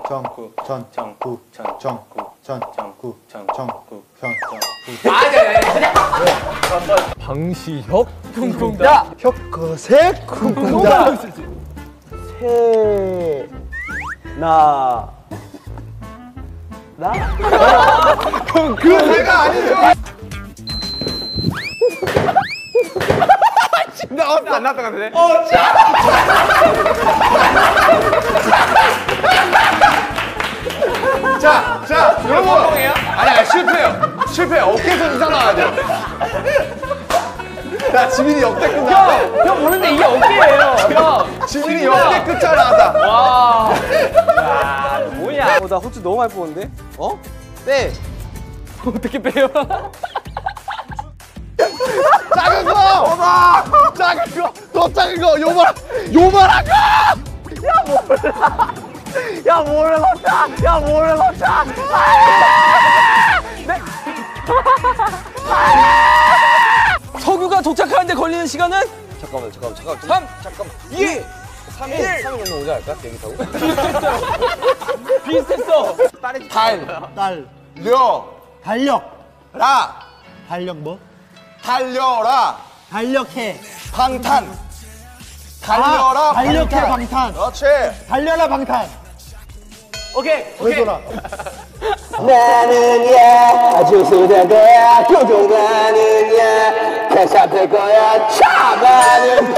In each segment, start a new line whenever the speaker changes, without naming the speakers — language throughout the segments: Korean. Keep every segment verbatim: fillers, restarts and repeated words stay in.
정구 전 정구 전 정구 전 정구 전 정구 전 정구.
아니야. 방시혁 쿵쿵다.
혁거색 쿵쿵다.
세 나. 나?
그럼 그 새가 아니죠.
나 안 나왔던 것 같은데?
어, 자! 자, 자, 여러분! 아니, 아니, 실패요. 실패. 어깨에서 이상 나와야 돼. 자, 지민이 역대급 나왔다.
형, 형 모르는데 이게 어깨예요. 형.
지민이 역대급 잘 나왔다.
와. 야, 뭐야.
어, 나 호주 너무 많이 뽑았는데? 어? 빼!
어떻게 빼요?
작은 거! 어마! 작은 거! 더 작은 거! 요만! 요만한 거!
야, 모르겠다! 야, 모르겠다! 네.
석유가 도착하는데 걸리는 시간은?
잠깐만, 잠깐만, 잠깐만.
삼,
잠깐만.
이,
삼 일. 삼 일 정도 오지 않을까? 비행기 타고?
비슷했어.
달,
딸,
려,
달력,
라,
달력 뭐?
달려라,
달력해.
방탄. 달려라,
아, 달력해
방탄.
방탄.
그렇지.
달려라 방탄.
오케이,
왜
오케이.
돌아?
나는야 주스 될 거야 교정 가는야 캐샵 될 거야 차바는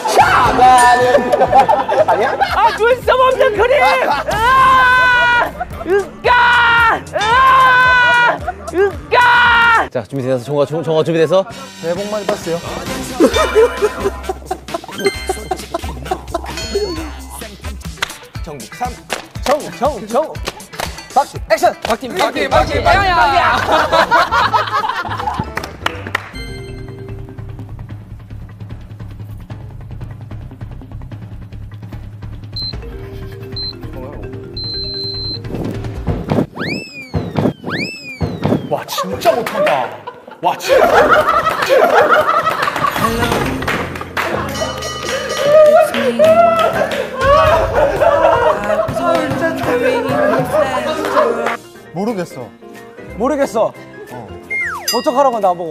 차바는 아니야?
아, 눈썹 없는 그림! 아! 으까! 아! 으까! 자, 준비돼서 정화, 정화 준비돼서.
새해 복 많이 받으세요.
정국 삼.
정우 정우 정우 박수 액션
박팀, 박팀, 박팀, 박팀.
와, 진짜 못한다. 와, 진짜.
모르겠어.
모르겠어 어. 어떡하라고 나보고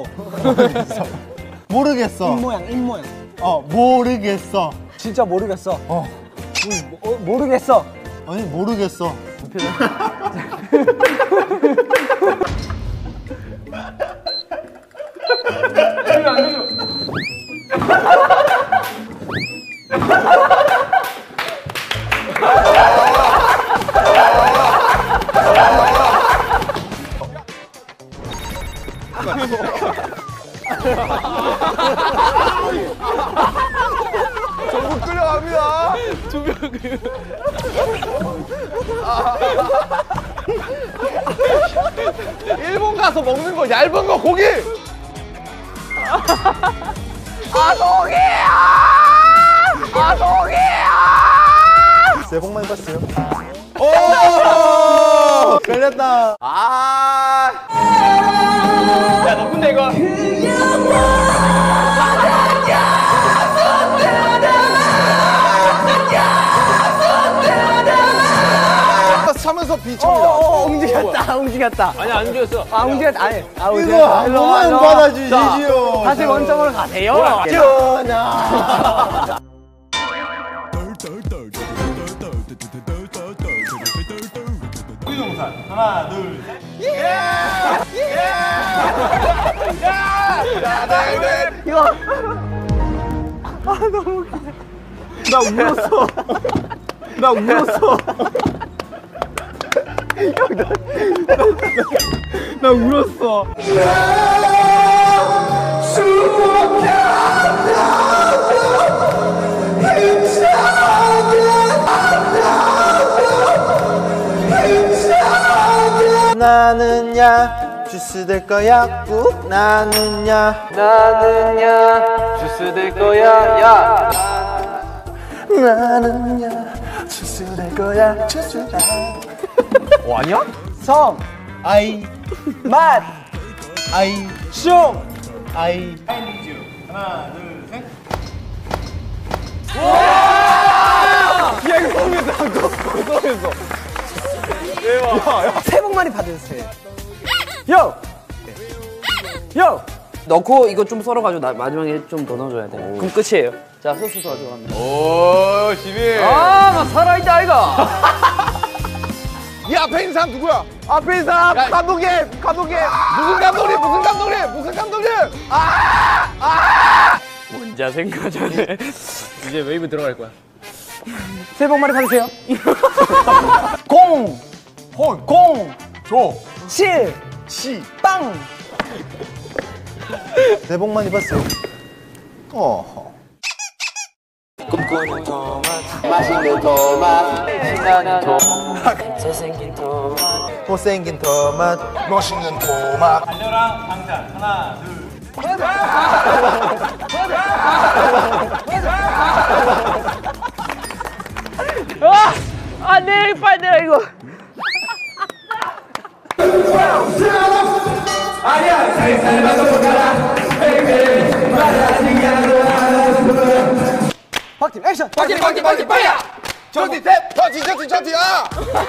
모르겠어.
입모양 입모양
어, 모르겠어.
진짜 모르겠어
어,
음, 뭐, 어, 모르겠어
아니 모르겠어.
전국 끌려갑니다. 일본 가서 먹는 거 얇은 거 고기. 아, 고기야! 아, 고기야!
새해 복 많이 받으세요.
오!
걸렸다.
아!
야, 너 근데 이거.
차면서 비춥니다.
어, 움직였다 움직였다
아니, 안 죽였어.
아 움직였다 아니 아
이거
움직였다
한 번만 받아주시지요.
다시 원점으로 가세요
전하. 하나, 둘, 셋.
이거 아 너무 웃기다 나 울었어 나 울었어 형, 나, 나, 나 울었어
나는야 주스 될 거야 꾹. 나는야
나는야, 주스 될 거야, 야.
나는야 주스 될 거야 주스.
어, 아니야?
성
아이
맛
아이
숑
아이. 하나, 둘, 셋.
야, 이거 너무했어. 너무했어.
새해 복 많이 받으세요. 요! 요!
넣고 이거 좀 썰어가지고 나 마지막에 좀 더 넣어줘야 돼. 그럼 끝이에요. 자, 소스 도와줘 갑니다.
오, 시비.
아, 막 살아있다 아이가.
이 앞에 있는 사람 누구야?
앞에 있는 사람 감독님 감독님
무슨 감독님? 무슨 감독님? 무슨 감독님?
혼자 생각하네. 이제 웨이브 들어갈 거야.
새해 복 많이 받으세요. 공!
혼,
공!
조,
실!
시.
빵!
새해 복 많이 받으세요. 어.
꿈꾸는 토마토 맛있는 토마토 신나는 토마토 잘생긴 토마토
못생긴 토마토
멋있는 토마.
아! 아, 내 빨리 내라 이거.
박팀 액션!
빠지, 빠지, 빠지, 빠지. 저기, 대, 저기, 저기, 저기, 아.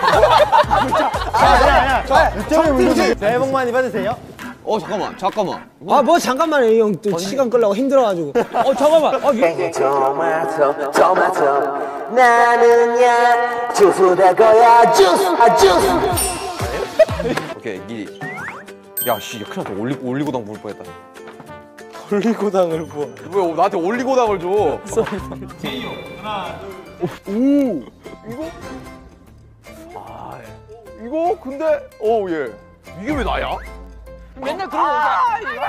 새해 복 많이 받으세요.
어, 잠깐만, 잠깐만.
아 뭐 잠깐만요 형 또 시간 끌려고 힘들어가지고. 어 잠깐만. 어, 미...
토마토 토마토 나는야 주스 될 거야 주스 아 주스
오케이, 기. 야, 씨, 큰일 났다. 올리, 올리고당 부을 뻔했다.
올리고당을 부어.
왜 나한테 올리고당을 줘? 아, 이거 근데 어 예. 이게 왜 나야?
맨날 그런 거.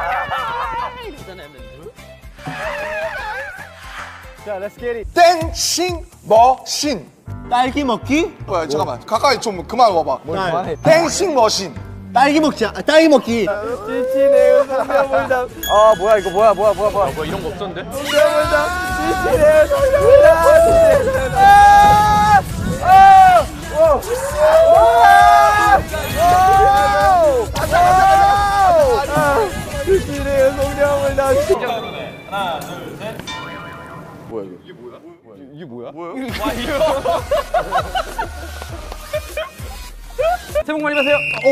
자, 렛츠 겟 잇.
땡싱 머신.
딸기 먹기?
뭐야 잠깐만 가까이 좀 그만 와봐.
딸.
땡싱 머신.
딸기 먹자. 아, 딸기 먹기.
지치네요 성대모담.
아, 뭐야, 이거 뭐야, 뭐야, 뭐야, 뭐야. 뭐 이런 거 없었는데?
성대모담. 지치네요 성대모담. 지치네요 성대모담.
뭐야 이게? 이게 뭐야? 이게 뭐야? 뭐야?
새해 복 많이 받으세요.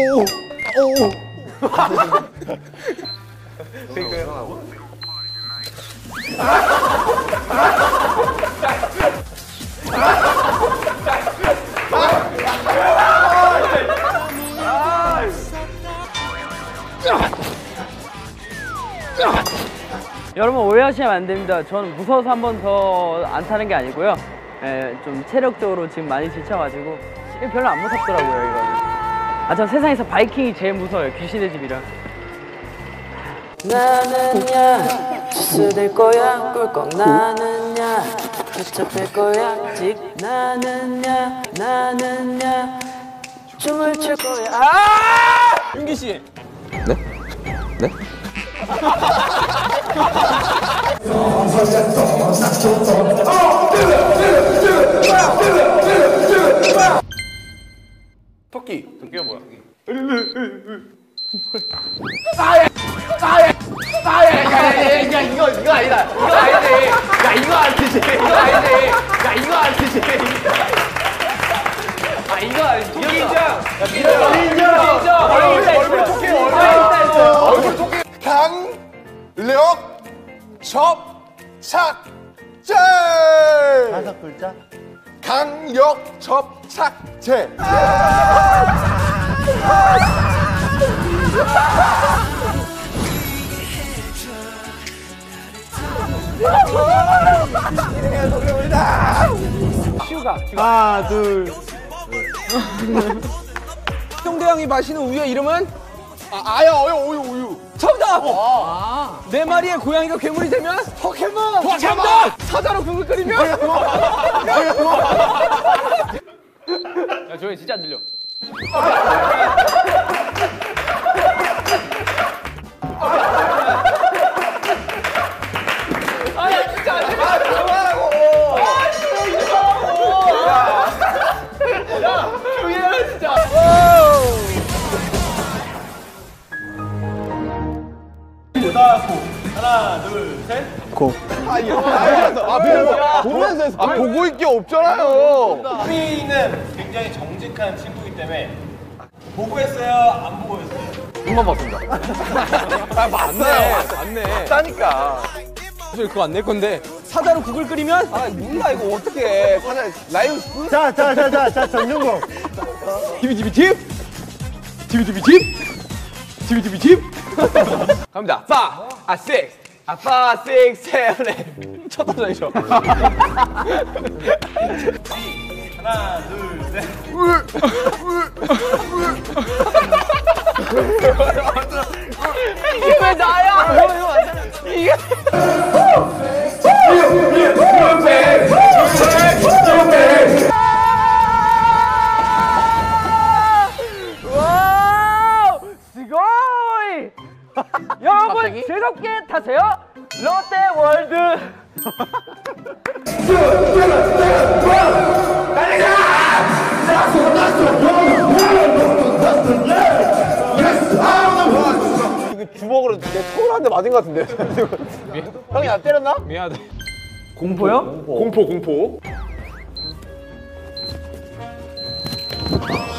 여러분 오해하시면 안 됩니다. 저는 무서워서 한 번 더 안 타는 게 아니고요. 예, 좀 체력적으로 지금 많이 지쳐가지고 이게 별로 안 무섭더라고요, 이거. 아, 전 세상에서 바이킹이 제일 무서워요. 귀신의 집이라.
나는야 주스 될 거야 꿀꺽 나는야 붙잡힐 거야 직 나는야 나는야 춤을 출 거야 아!
윤기 씨.
토끼. 토끼가 뭐야? 야야야야 이거 이거 아니다. 이거 아니지. 야 이거 아니지. 이거 아니지. 야 이거 아니지. 아 이거 아니지. 이거 인정. 야 인정. 인정. 인정. 얼굴 토끼 얼굴 얼굴 토끼. 강력 접착제.
다섯 글자.
강력 접착제.
하나 둘.
형대 형이 마시는 우유의 이름은?
아, 아야 어여 우유 우유.
정답! 네 마리의 고양이가 괴물이 되면?
포켓몬.
정답! 사자로 국을 끓이면? 야, 조용히 진짜 안 들려. 아야 진짜 안 들려. 아 진짜 이러고. 야 조용히 해라 진짜.
아, 보면서, 보면서 했어. 아, 보고 있기 없잖아요.
휘는 굉장히 정직한 친구이기 때문에
보고 했어요? 안 보고 했어요?
눈만 봤습니다. 아, 맞네. 맞네. 맞다니까.
사실 그거 안 낼 건데 사자로 국을 끓이면?
아, 몰라, 이거 어떻게 사자, 라이브 스프?
자, 자, 자, 자, 자, 정준공.
디비디비집? 디비디비집? 디비디비집?
갑니다. 파, 아, 식, 아, 파, 식, 세븐, 에잇.
쳐다져야죠.
이게 왜 나야? 이게 와우! 스고이! 여러분 즐겁게 타세요. 롯데월드.
주먹으로 내 턱을 한 대 맞은 것 같은데. 형이 나 때렸나?
미안하다.
공포요?
공포, 공포.